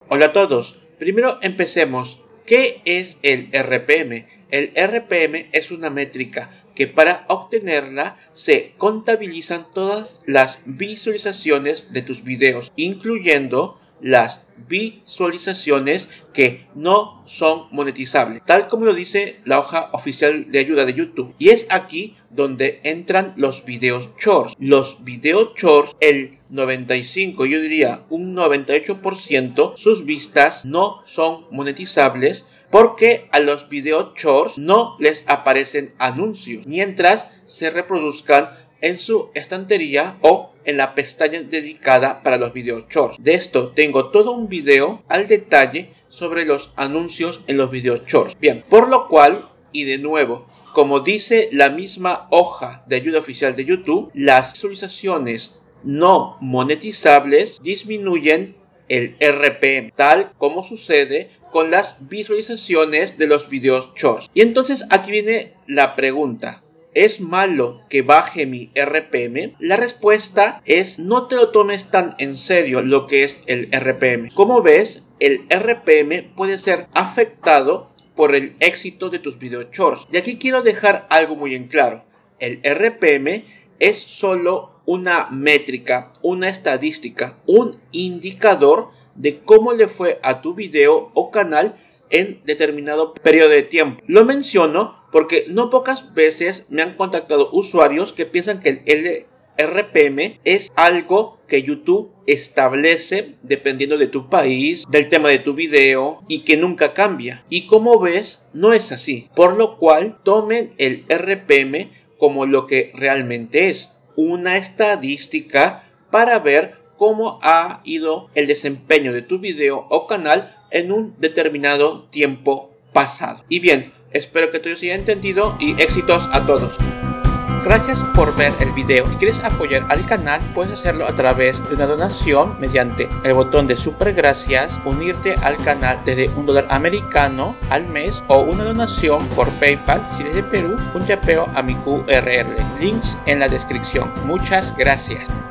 Hola a todos, primero empecemos. ¿Qué es el RPM? El RPM es una métrica que para obtenerla se contabilizan todas las visualizaciones de tus videos, incluyendo las visualizaciones que no son monetizables, tal como lo dice la hoja oficial de ayuda de YouTube. Y es aquí donde entran los videos shorts. Los videos shorts, el 95, yo diría un 98%, sus vistas no son monetizables porque a los videos shorts no les aparecen anuncios mientras se reproduzcan en su estantería o en la pestaña dedicada para los videos shorts. De esto tengo todo un video al detalle sobre los anuncios en los videos shorts. Bien, por lo cual, y de nuevo, como dice la misma hoja de ayuda oficial de YouTube, las visualizaciones no monetizables disminuyen el RPM, tal como sucede con las visualizaciones de los videos shorts. Y entonces aquí viene la pregunta: ¿es malo que baje mi RPM? La respuesta es: no te lo tomes tan en serio lo que es el RPM. Como ves, el RPM puede ser afectado por el éxito de tus videos shorts. Y aquí quiero dejar algo muy en claro: el RPM es solo una métrica, una estadística, un indicador de cómo le fue a tu video o canal en determinado periodo de tiempo. Lo menciono porque no pocas veces me han contactado usuarios que piensan que el RPM es algo que YouTube establece dependiendo de tu país, del tema de tu video, y que nunca cambia. Y como ves, no es así. Por lo cual, tomen el RPM como lo que realmente es: una estadística para ver cómo ha ido el desempeño de tu video o canal en un determinado tiempo pasado. Y bien, espero que todo se haya entendido y éxitos a todos. Gracias por ver el video. Si quieres apoyar al canal, puedes hacerlo a través de una donación mediante el botón de super gracias, unirte al canal desde $1 americano al mes, o una donación por PayPal si eres de Perú, un yapeo a mi QRL. Links en la descripción. Muchas gracias.